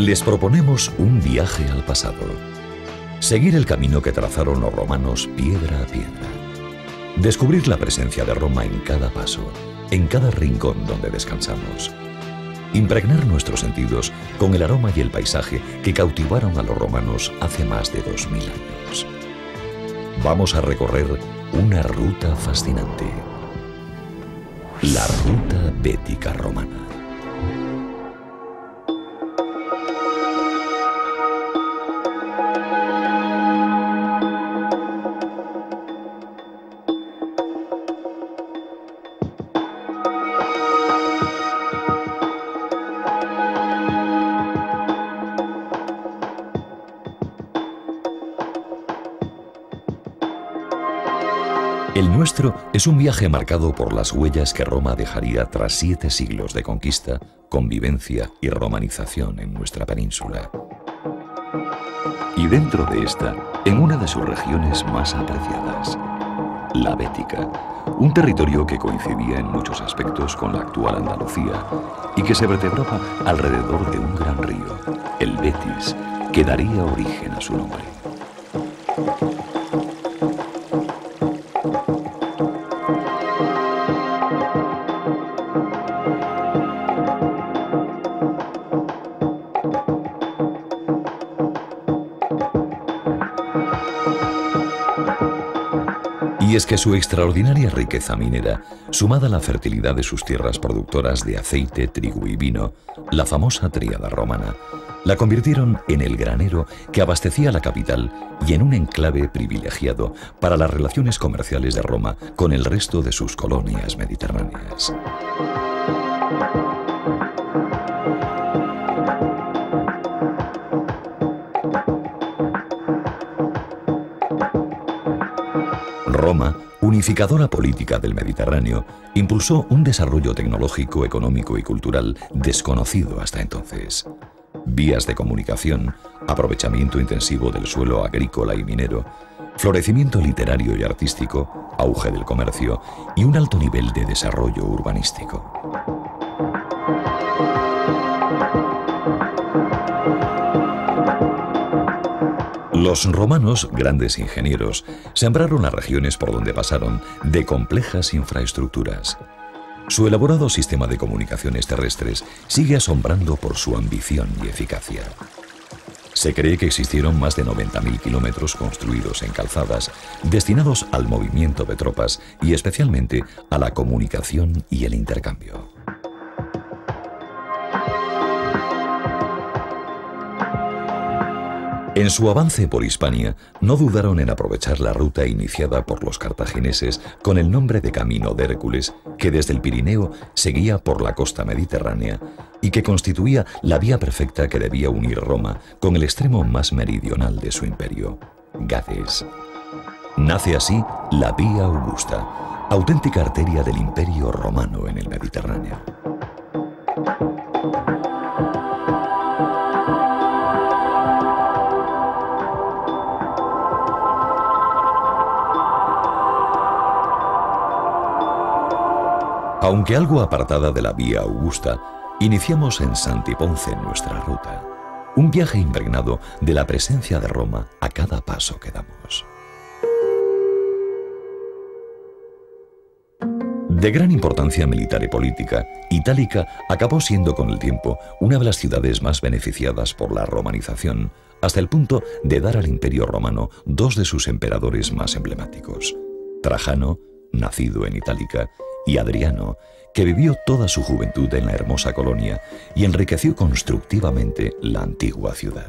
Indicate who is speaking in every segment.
Speaker 1: Les proponemos un viaje al pasado. Seguir el camino que trazaron los romanos piedra a piedra. Descubrir la presencia de Roma en cada paso, en cada rincón donde descansamos. Impregnar nuestros sentidos con el aroma y el paisaje que cautivaron a los romanos hace más de 2000 años. Vamos a recorrer una ruta fascinante. La ruta bética romana. El nuestro es un viaje marcado por las huellas que Roma dejaría tras 7 siglos de conquista, convivencia y romanización en nuestra península. Y dentro de esta, en una de sus regiones más apreciadas, la Bética, un territorio que coincidía en muchos aspectos con la actual Andalucía y que se vertebraba alrededor de un gran río, el Betis, que daría origen a su nombre. Y es que su extraordinaria riqueza minera, sumada a la fertilidad de sus tierras productoras de aceite, trigo y vino, la famosa tríada romana, la convirtieron en el granero que abastecía la capital y en un enclave privilegiado para las relaciones comerciales de Roma con el resto de sus colonias mediterráneas. Roma, unificadora política del Mediterráneo, impulsó un desarrollo tecnológico, económico y cultural desconocido hasta entonces. Vías de comunicación, aprovechamiento intensivo del suelo agrícola y minero, florecimiento literario y artístico, auge del comercio y un alto nivel de desarrollo urbanístico. Los romanos, grandes ingenieros, sembraron las regiones por donde pasaron de complejas infraestructuras. Su elaborado sistema de comunicaciones terrestres sigue asombrando por su ambición y eficacia. Se cree que existieron más de 90.000 kilómetros construidos en calzadas, destinados al movimiento de tropas y especialmente a la comunicación y el intercambio. En su avance por Hispania, no dudaron en aprovechar la ruta iniciada por los cartagineses con el nombre de Camino de Hércules, que desde el Pirineo seguía por la costa mediterránea y que constituía la vía perfecta que debía unir Roma con el extremo más meridional de su imperio, Gades. Nace así la Vía Augusta, auténtica arteria del Imperio Romano en el Mediterráneo. Aunque algo apartada de la Vía Augusta, iniciamos en Santiponce nuestra ruta, un viaje impregnado de la presencia de Roma a cada paso que damos. De gran importancia militar y política, Itálica acabó siendo con el tiempo una de las ciudades más beneficiadas por la romanización, hasta el punto de dar al Imperio Romano 2 de sus emperadores más emblemáticos, Trajano, nacido en Itálica, y Adriano, que vivió toda su juventud en la hermosa colonia y enriqueció constructivamente la antigua ciudad.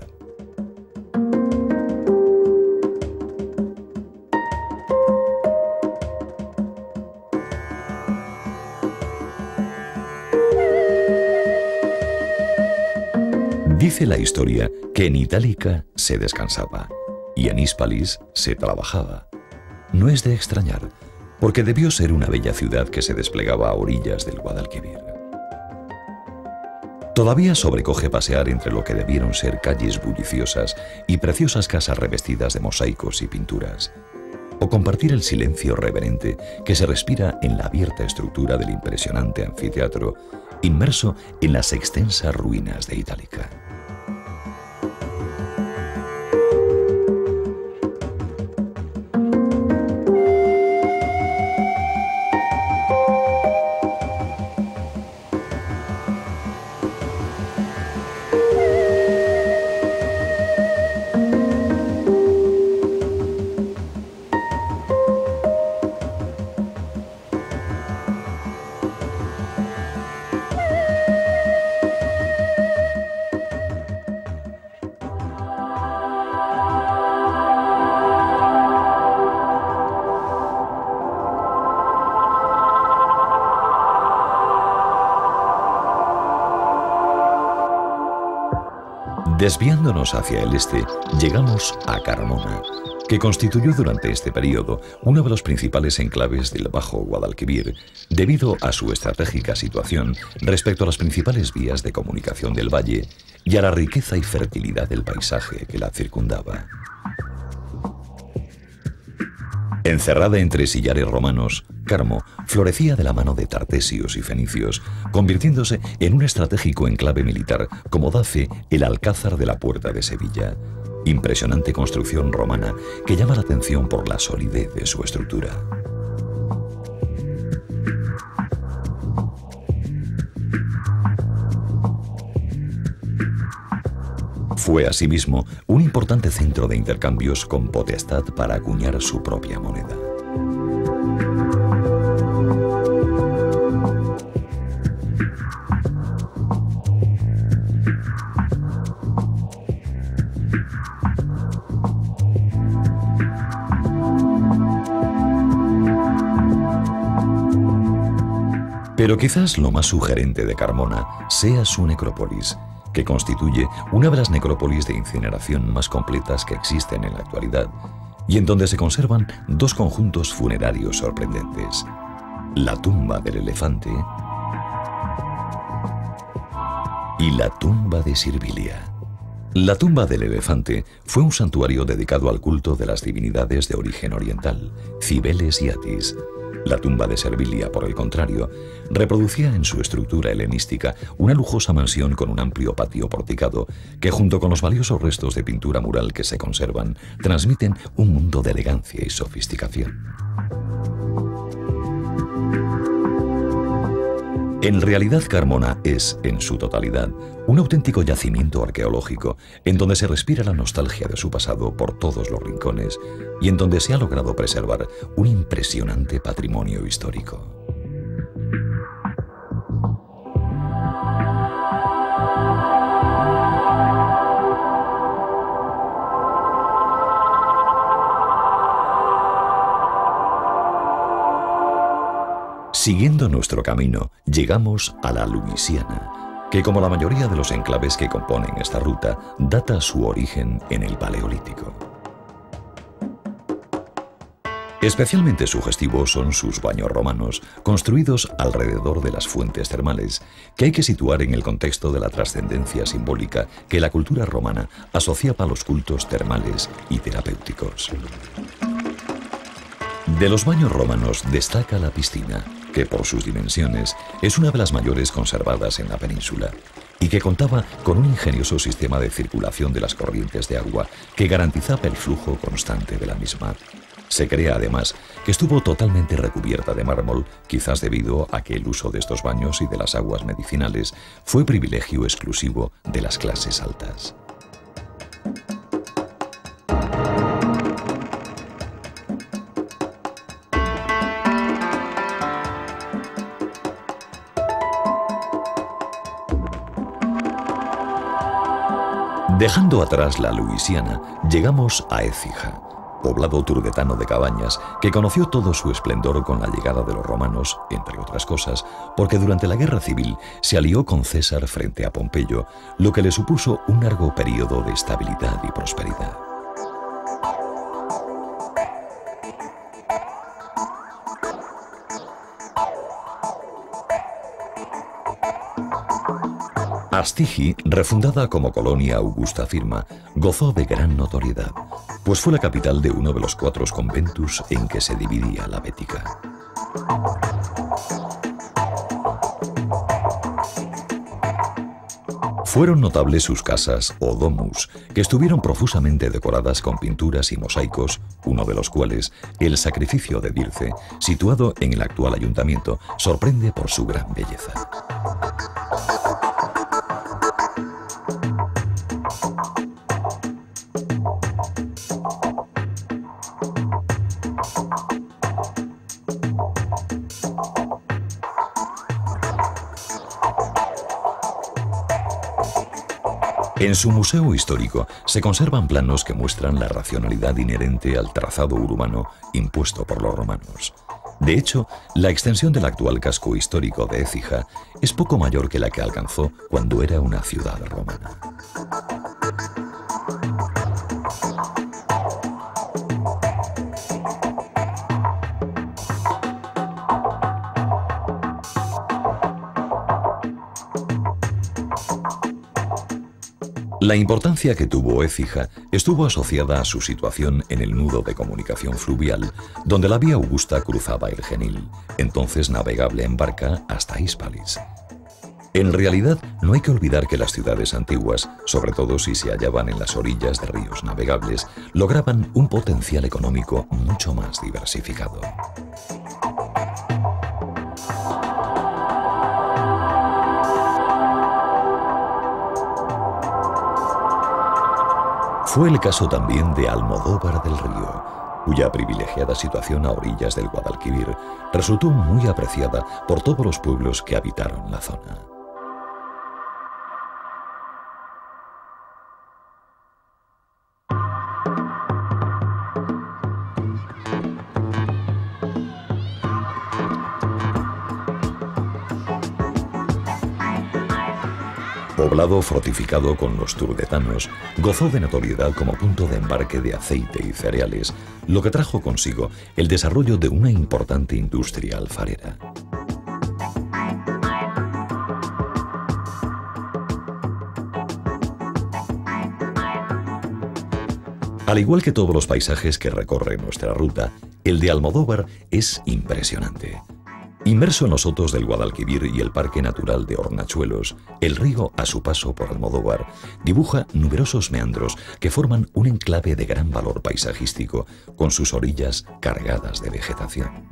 Speaker 1: Dice la historia que en Itálica se descansaba y en Hispalis se trabajaba. No es de extrañar, porque debió ser una bella ciudad que se desplegaba a orillas del Guadalquivir. Todavía sobrecoge pasear entre lo que debieron ser calles bulliciosas y preciosas casas revestidas de mosaicos y pinturas, o compartir el silencio reverente que se respira en la abierta estructura del impresionante anfiteatro, inmerso en las extensas ruinas de Itálica. Desviándonos hacia el este, llegamos a Carmona, que constituyó durante este periodo uno de los principales enclaves del Bajo Guadalquivir, debido a su estratégica situación respecto a las principales vías de comunicación del valle y a la riqueza y fertilidad del paisaje que la circundaba. Encerrada entre sillares romanos, Carmo florecía de la mano de tartesios y fenicios, convirtiéndose en un estratégico enclave militar como da fe el Alcázar de la Puerta de Sevilla, impresionante construcción romana que llama la atención por la solidez de su estructura. Fue asimismo un importante centro de intercambios con potestad para acuñar su propia moneda. Pero quizás lo más sugerente de Carmona sea su necrópolis, que constituye una de las necrópolis de incineración más completas que existen en la actualidad, y en donde se conservan dos conjuntos funerarios sorprendentes: la tumba del elefante y la tumba de Sirvilia. La tumba del elefante fue un santuario dedicado al culto de las divinidades de origen oriental, Cibeles y Atis. La tumba de Servilia, por el contrario, reproducía en su estructura helenística una lujosa mansión con un amplio patio porticado que, junto con los valiosos restos de pintura mural que se conservan, transmiten un mundo de elegancia y sofisticación. En realidad, Carmona es, en su totalidad, un auténtico yacimiento arqueológico en donde se respira la nostalgia de su pasado por todos los rincones y en donde se ha logrado preservar un impresionante patrimonio histórico. Siguiendo nuestro camino, llegamos a la Luisiana, que, como la mayoría de los enclaves que componen esta ruta, data su origen en el Paleolítico. Especialmente sugestivos son sus baños romanos, construidos alrededor de las fuentes termales, que hay que situar en el contexto de la trascendencia simbólica que la cultura romana asociaba a los cultos termales y terapéuticos. De los baños romanos destaca la piscina, que por sus dimensiones es una de las mayores conservadas en la península y que contaba con un ingenioso sistema de circulación de las corrientes de agua que garantizaba el flujo constante de la misma. Se cree además que estuvo totalmente recubierta de mármol, quizás debido a que el uso de estos baños y de las aguas medicinales fue privilegio exclusivo de las clases altas. Dejando atrás la Luisiana, llegamos a Écija, poblado turdetano de cabañas que conoció todo su esplendor con la llegada de los romanos, entre otras cosas, porque durante la Guerra Civil se alió con César frente a Pompeyo, lo que le supuso un largo periodo de estabilidad y prosperidad. Astigi, refundada como colonia Augusta Firma, gozó de gran notoriedad, pues fue la capital de uno de los 4 conventus en que se dividía la Bética. Fueron notables sus casas o domus, que estuvieron profusamente decoradas con pinturas y mosaicos, uno de los cuales, el Sacrificio de Dirce, situado en el actual ayuntamiento, sorprende por su gran belleza. En su museo histórico se conservan planos que muestran la racionalidad inherente al trazado urbano impuesto por los romanos. De hecho, la extensión del actual casco histórico de Écija es poco mayor que la que alcanzó cuando era una ciudad romana. La importancia que tuvo Écija estuvo asociada a su situación en el nudo de comunicación fluvial, donde la vía Augusta cruzaba el Genil, entonces navegable en barca hasta Hispalis. En realidad, no hay que olvidar que las ciudades antiguas, sobre todo si se hallaban en las orillas de ríos navegables, lograban un potencial económico mucho más diversificado. Fue el caso también de Almodóvar del Río, cuya privilegiada situación a orillas del Guadalquivir resultó muy apreciada por todos los pueblos que habitaron la zona. Poblado fortificado con los turdetanos, gozó de notoriedad como punto de embarque de aceite y cereales, lo que trajo consigo el desarrollo de una importante industria alfarera. Al igual que todos los paisajes que recorre nuestra ruta, el de Almodóvar es impresionante. Inmerso en los sotos del Guadalquivir y el Parque Natural de Hornachuelos, el río, a su paso por Almodóvar, dibuja numerosos meandros que forman un enclave de gran valor paisajístico, con sus orillas cargadas de vegetación.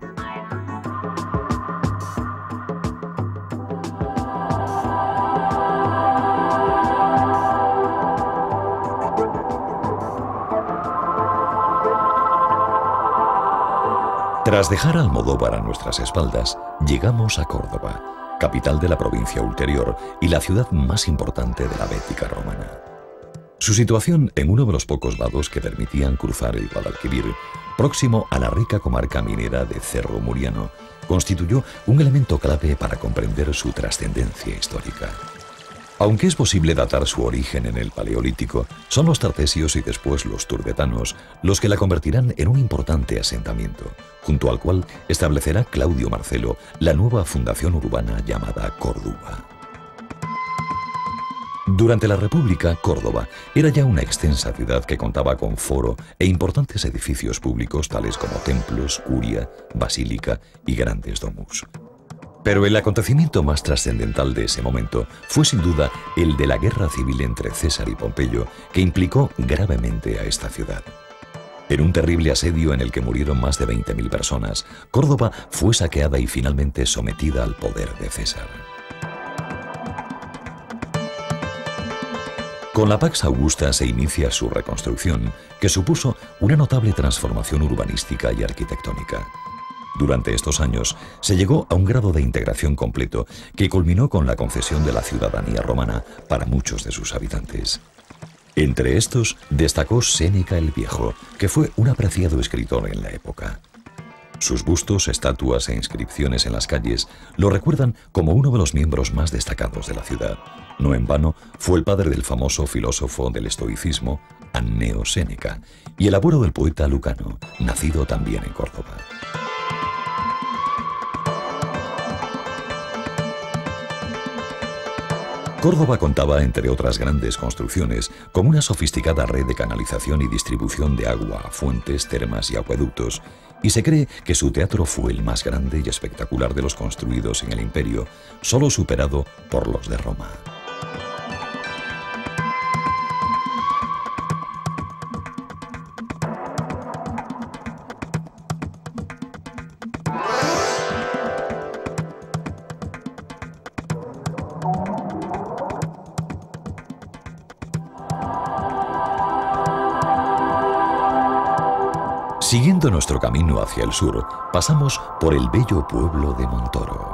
Speaker 1: Tras dejar Almodóvar a nuestras espaldas, llegamos a Córdoba, capital de la provincia ulterior y la ciudad más importante de la Bética romana. Su situación en uno de los pocos vados que permitían cruzar el Guadalquivir, próximo a la rica comarca minera de Cerro Muriano, constituyó un elemento clave para comprender su trascendencia histórica. Aunque es posible datar su origen en el Paleolítico, son los tartesios y después los turdetanos los que la convertirán en un importante asentamiento, junto al cual establecerá Claudio Marcelo la nueva fundación urbana llamada Córdoba. Durante la República, Córdoba era ya una extensa ciudad que contaba con foro e importantes edificios públicos tales como templos, curia, basílica y grandes domus. Pero el acontecimiento más trascendental de ese momento fue sin duda el de la guerra civil entre César y Pompeyo, que implicó gravemente a esta ciudad. En un terrible asedio en el que murieron más de 20.000 personas, Córdoba fue saqueada y finalmente sometida al poder de César. Con la Pax Augusta se inicia su reconstrucción, que supuso una notable transformación urbanística y arquitectónica. Durante estos años se llegó a un grado de integración completo que culminó con la concesión de la ciudadanía romana para muchos de sus habitantes. Entre estos destacó Séneca el Viejo, que fue un apreciado escritor en la época. Sus bustos, estatuas e inscripciones en las calles lo recuerdan como uno de los miembros más destacados de la ciudad. No en vano, fue el padre del famoso filósofo del estoicismo, Anneo Séneca, y el abuelo del poeta Lucano, nacido también en Córdoba. Córdoba contaba, entre otras grandes construcciones, con una sofisticada red de canalización y distribución de agua a fuentes, termas y acueductos, y se cree que su teatro fue el más grande y espectacular de los construidos en el imperio, solo superado por los de Roma. Siguiendo nuestro camino hacia el sur, pasamos por el bello pueblo de Montoro.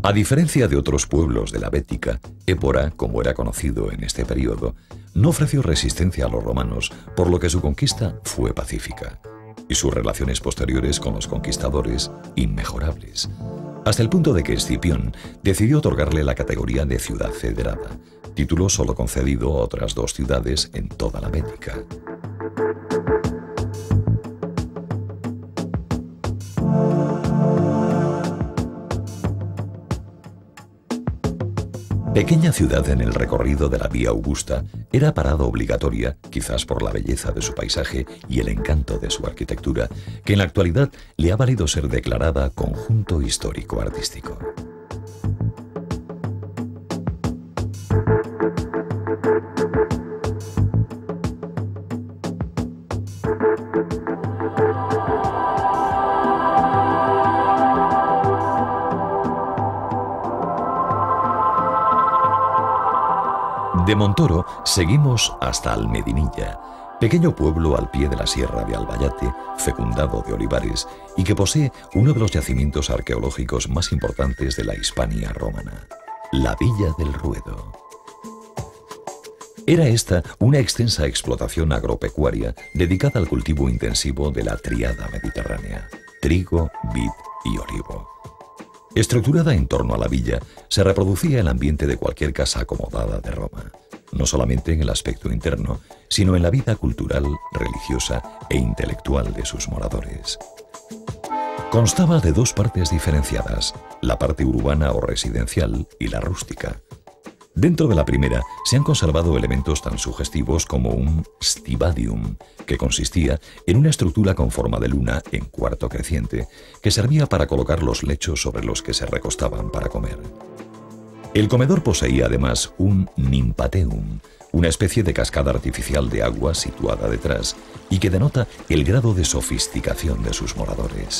Speaker 1: A diferencia de otros pueblos de la Bética, Épora, como era conocido en este periodo, no ofreció resistencia a los romanos, por lo que su conquista fue pacífica, y sus relaciones posteriores con los conquistadores inmejorables, hasta el punto de que Escipión decidió otorgarle la categoría de ciudad federada, título solo concedido a otras 2 ciudades en toda la Bética. Pequeña ciudad en el recorrido de la Vía Augusta, era parada obligatoria, quizás por la belleza de su paisaje y el encanto de su arquitectura, que en la actualidad le ha valido ser declarada conjunto histórico-artístico. De Montoro seguimos hasta Almedinilla, pequeño pueblo al pie de la sierra de Albayate, fecundado de olivares y que posee uno de los yacimientos arqueológicos más importantes de la Hispania romana, la Villa del Ruedo. Era esta una extensa explotación agropecuaria dedicada al cultivo intensivo de la tríada mediterránea: trigo, vid y olivo. Estructurada en torno a la villa, se reproducía el ambiente de cualquier casa acomodada de Roma, no solamente en el aspecto interno, sino en la vida cultural, religiosa e intelectual de sus moradores. Constaba de 2 partes diferenciadas, la parte urbana o residencial y la rústica. Dentro de la primera se han conservado elementos tan sugestivos como un stivadium, que consistía en una estructura con forma de luna en cuarto creciente, que servía para colocar los lechos sobre los que se recostaban para comer. El comedor poseía además un nympateum, una especie de cascada artificial de agua situada detrás y que denota el grado de sofisticación de sus moradores.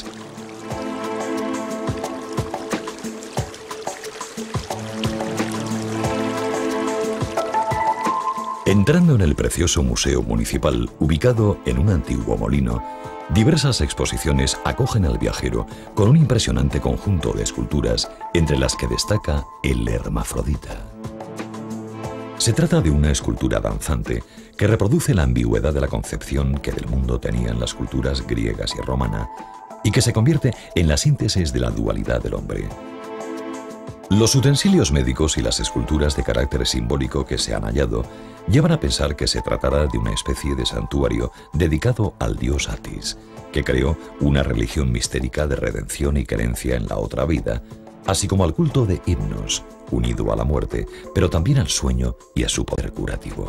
Speaker 1: Entrando en el precioso museo municipal, ubicado en un antiguo molino, diversas exposiciones acogen al viajero con un impresionante conjunto de esculturas, entre las que destaca el Hermafrodita. Se trata de una escultura danzante que reproduce la ambigüedad de la concepción que del mundo tenían las culturas griegas y romana y que se convierte en la síntesis de la dualidad del hombre. Los utensilios médicos y las esculturas de carácter simbólico que se han hallado llevan a pensar que se tratará de una especie de santuario dedicado al dios Atis, que creó una religión mistérica de redención y creencia en la otra vida, así como al culto de Himnos, unido a la muerte, pero también al sueño y a su poder curativo.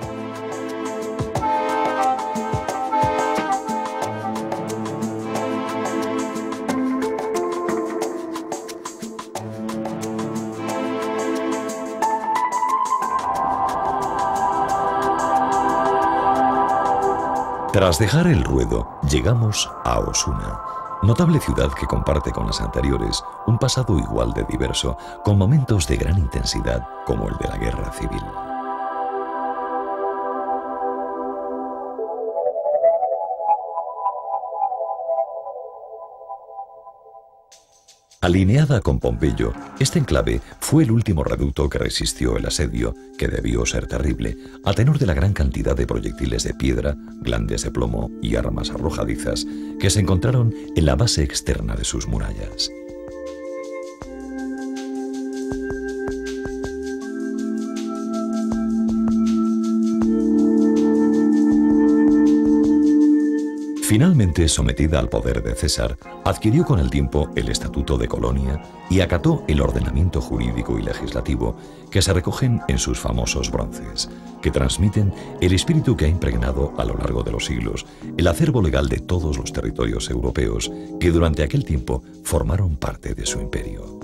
Speaker 1: Tras dejar el Ruedo, llegamos a Osuna, notable ciudad que comparte con las anteriores un pasado igual de diverso, con momentos de gran intensidad como el de la Guerra Civil. Alineada con Pompeyo, este enclave fue el último reducto que resistió el asedio, que debió ser terrible, a tenor de la gran cantidad de proyectiles de piedra, glandes de plomo y armas arrojadizas que se encontraron en la base externa de sus murallas. Finalmente sometida al poder de César, adquirió con el tiempo el estatuto de colonia y acató el ordenamiento jurídico y legislativo que se recogen en sus famosos bronces, que transmiten el espíritu que ha impregnado a lo largo de los siglos el acervo legal de todos los territorios europeos que durante aquel tiempo formaron parte de su imperio.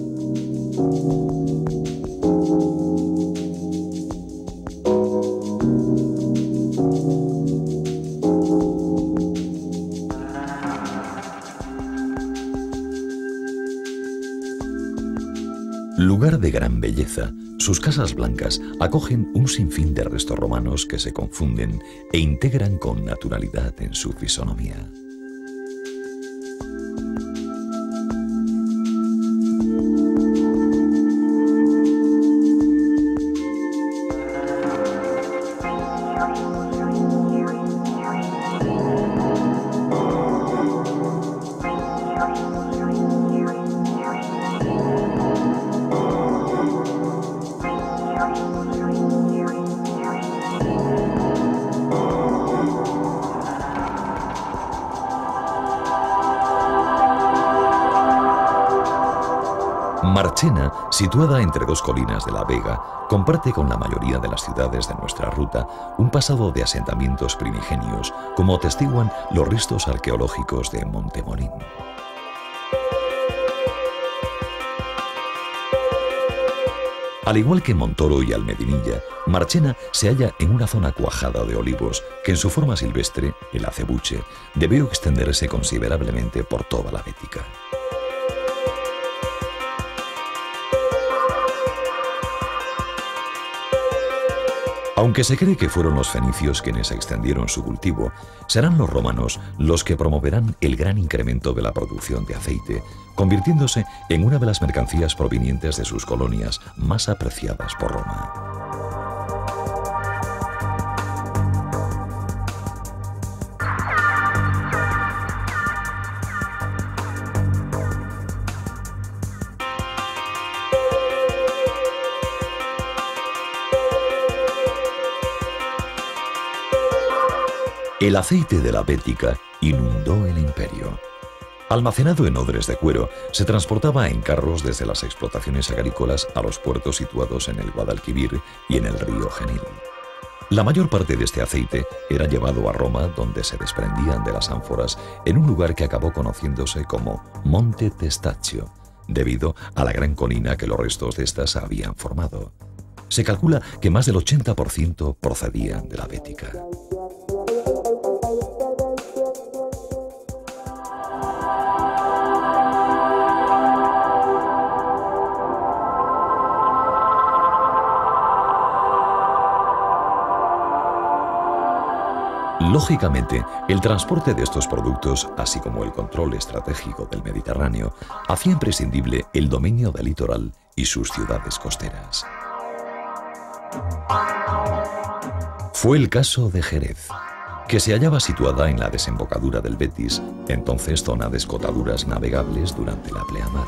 Speaker 1: Lugar de gran belleza, sus casas blancas acogen un sinfín de restos romanos que se confunden e integran con naturalidad en su fisonomía. Marchena, situada entre dos colinas de la Vega, comparte con la mayoría de las ciudades de nuestra ruta un pasado de asentamientos primigenios, como atestiguan los restos arqueológicos de Montemorín. Al igual que Montoro y Almedinilla, Marchena se halla en una zona cuajada de olivos que en su forma silvestre, el acebuche, debió extenderse considerablemente por toda la Bética. Aunque se cree que fueron los fenicios quienes extendieron su cultivo, serán los romanos los que promoverán el gran incremento de la producción de aceite, convirtiéndose en una de las mercancías provenientes de sus colonias más apreciadas por Roma. El aceite de la Bética inundó el imperio. Almacenado en odres de cuero, se transportaba en carros desde las explotaciones agrícolas a los puertos situados en el Guadalquivir y en el río Genil. La mayor parte de este aceite era llevado a Roma, donde se desprendían de las ánforas en un lugar que acabó conociéndose como Monte Testaccio, debido a la gran colina que los restos de estas habían formado. Se calcula que más del 80% procedían de la Bética. Lógicamente, el transporte de estos productos, así como el control estratégico del Mediterráneo, hacía imprescindible el dominio del litoral y sus ciudades costeras. Fue el caso de Jerez, que se hallaba situada en la desembocadura del Betis, entonces zona de escotaduras navegables durante la pleamar.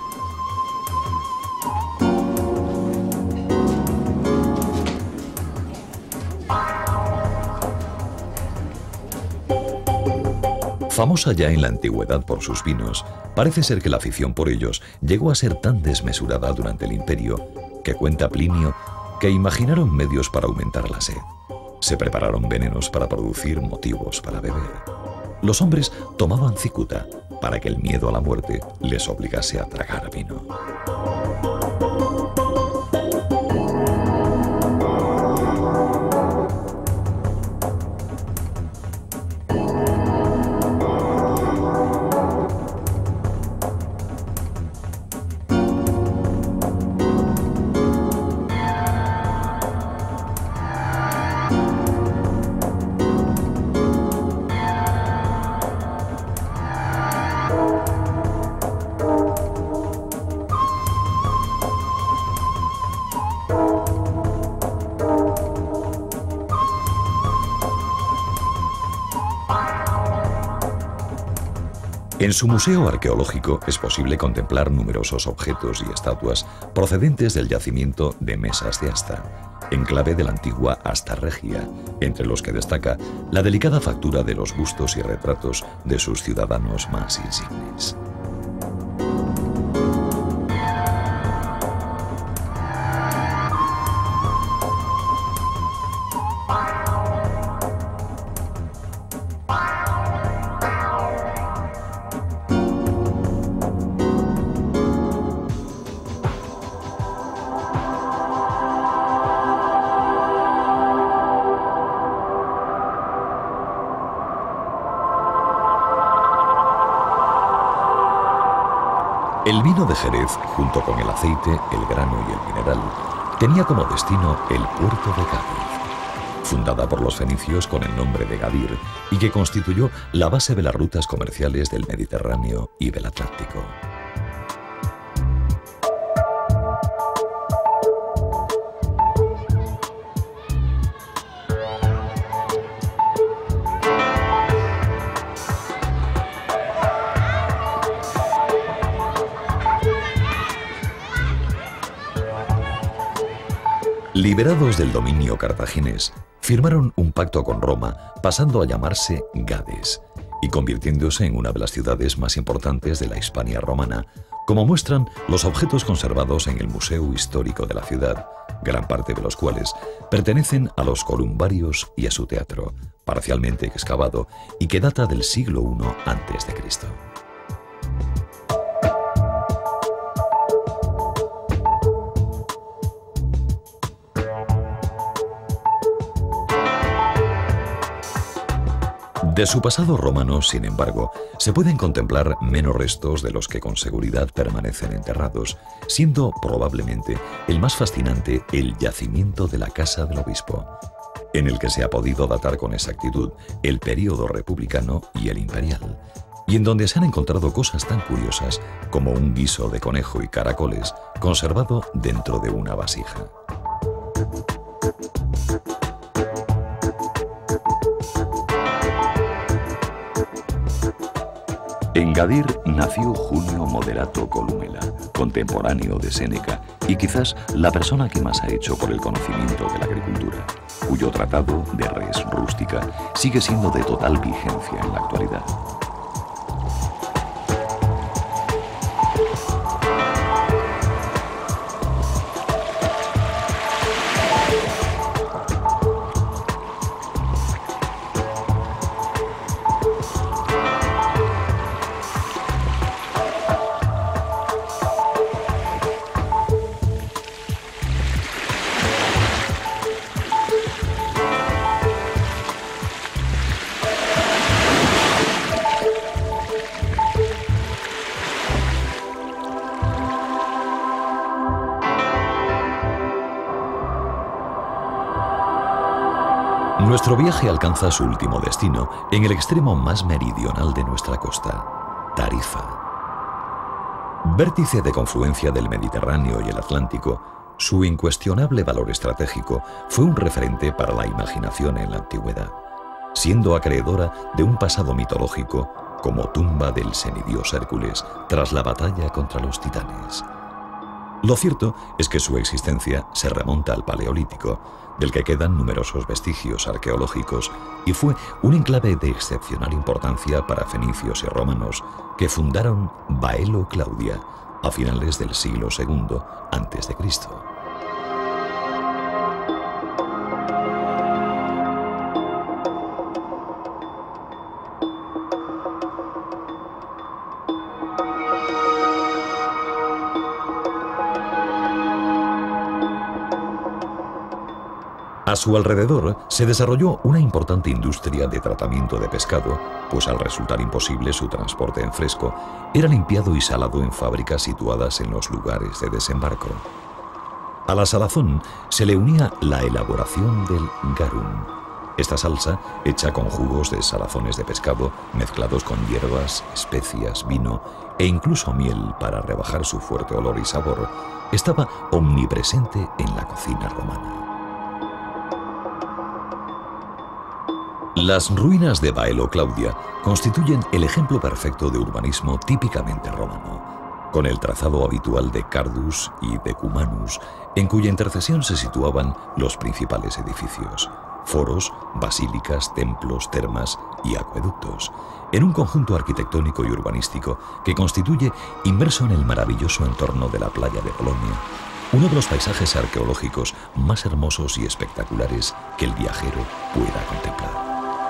Speaker 1: Famosa ya en la antigüedad por sus vinos, parece ser que la afición por ellos llegó a ser tan desmesurada durante el imperio, que cuenta Plinio, que imaginaron medios para aumentar la sed. Se prepararon venenos para producir motivos para beber. Los hombres tomaban cicuta para que el miedo a la muerte les obligase a tragar vino. En su museo arqueológico es posible contemplar numerosos objetos y estatuas procedentes del yacimiento de Mesas de Asta, enclave de la antigua Asta Regia, entre los que destaca la delicada factura de los bustos y retratos de sus ciudadanos más insignes. El vino de Jerez, junto con el aceite, el grano y el mineral, tenía como destino el puerto de Cádiz, fundada por los fenicios con el nombre de Gadir y que constituyó la base de las rutas comerciales del Mediterráneo y del Atlántico. Liberados del dominio cartaginés, firmaron un pacto con Roma, pasando a llamarse Gades y convirtiéndose en una de las ciudades más importantes de la Hispania romana, como muestran los objetos conservados en el Museo Histórico de la ciudad, gran parte de los cuales pertenecen a los columbarios y a su teatro, parcialmente excavado y que data del siglo I a.C. De su pasado romano, sin embargo, se pueden contemplar menos restos de los que con seguridad permanecen enterrados, siendo probablemente el más fascinante el yacimiento de la Casa del Obispo, en el que se ha podido datar con exactitud el período republicano y el imperial, y en donde se han encontrado cosas tan curiosas como un guiso de conejo y caracoles conservado dentro de una vasija. En Gadir nació Julio Moderato Columela, contemporáneo de Séneca y quizás la persona que más ha hecho por el conocimiento de la agricultura, cuyo tratado de res rústica sigue siendo de total vigencia en la actualidad. Nuestro viaje alcanza su último destino en el extremo más meridional de nuestra costa, Tarifa. Vértice de confluencia del Mediterráneo y el Atlántico, su incuestionable valor estratégico fue un referente para la imaginación en la antigüedad, siendo acreedora de un pasado mitológico como tumba del semidios Hércules tras la batalla contra los titanes. Lo cierto es que su existencia se remonta al Paleolítico, del que quedan numerosos vestigios arqueológicos, y fue un enclave de excepcional importancia para fenicios y romanos que fundaron Baelo Claudia a finales del siglo II a.C. A su alrededor se desarrolló una importante industria de tratamiento de pescado, pues al resultar imposible su transporte en fresco, era limpiado y salado en fábricas situadas en los lugares de desembarco. A la salazón se le unía la elaboración del garum. Esta salsa, hecha con jugos de salazones de pescado mezclados con hierbas, especias, vino e incluso miel para rebajar su fuerte olor y sabor, estaba omnipresente en la cocina romana. Las ruinas de Baelo Claudia constituyen el ejemplo perfecto de urbanismo típicamente romano, con el trazado habitual de Cardus y Decumanus, en cuya intercesión se situaban los principales edificios, foros, basílicas, templos, termas y acueductos, en un conjunto arquitectónico y urbanístico que constituye, inmerso en el maravilloso entorno de la playa de Bolonia, uno de los paisajes arqueológicos más hermosos y espectaculares que el viajero pueda contemplar.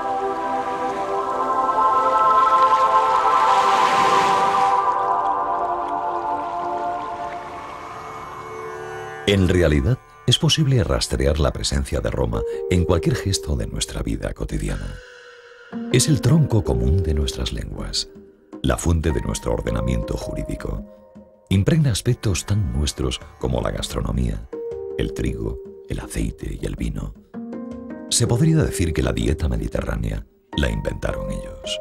Speaker 1: En realidad, es posible rastrear la presencia de Roma en cualquier gesto de nuestra vida cotidiana. Es el tronco común de nuestras lenguas, la fuente de nuestro ordenamiento jurídico. Impregna aspectos tan nuestros como la gastronomía, el trigo, el aceite y el vino. Se podría decir que la dieta mediterránea la inventaron ellos.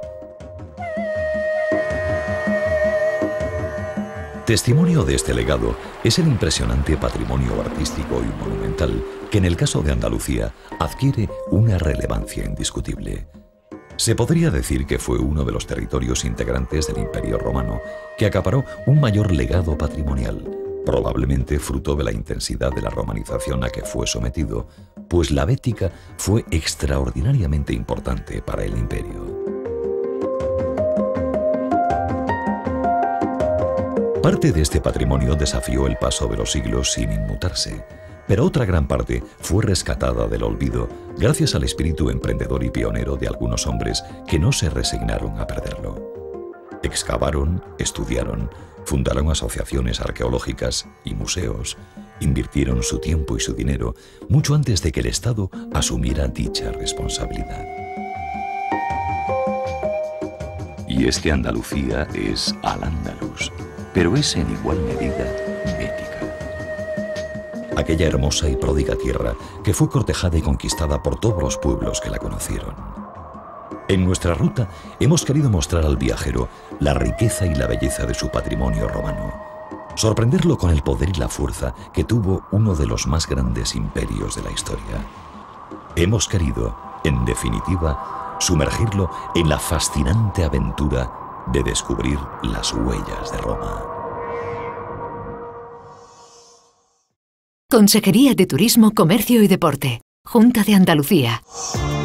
Speaker 1: Testimonio de este legado es el impresionante patrimonio artístico y monumental que en el caso de Andalucía adquiere una relevancia indiscutible. Se podría decir que fue uno de los territorios integrantes del Imperio Romano que acaparó un mayor legado patrimonial, probablemente fruto de la intensidad de la romanización a que fue sometido, pues la Bética fue extraordinariamente importante para el imperio. Parte de este patrimonio desafió el paso de los siglos sin inmutarse, pero otra gran parte fue rescatada del olvido gracias al espíritu emprendedor y pionero de algunos hombres que no se resignaron a perderlo. Excavaron, estudiaron, fundaron asociaciones arqueológicas y museos, invirtieron su tiempo y su dinero mucho antes de que el Estado asumiera dicha responsabilidad. Y es que Andalucía es al-Ándalus, pero es en igual medida bética. Aquella hermosa y pródiga tierra que fue cortejada y conquistada por todos los pueblos que la conocieron. En nuestra ruta hemos querido mostrar al viajero la riqueza y la belleza de su patrimonio romano, sorprenderlo con el poder y la fuerza que tuvo uno de los más grandes imperios de la historia. Hemos querido, en definitiva, sumergirlo en la fascinante aventura de descubrir las huellas de Roma.
Speaker 2: Consejería de Turismo, Comercio y Deporte, Junta de Andalucía.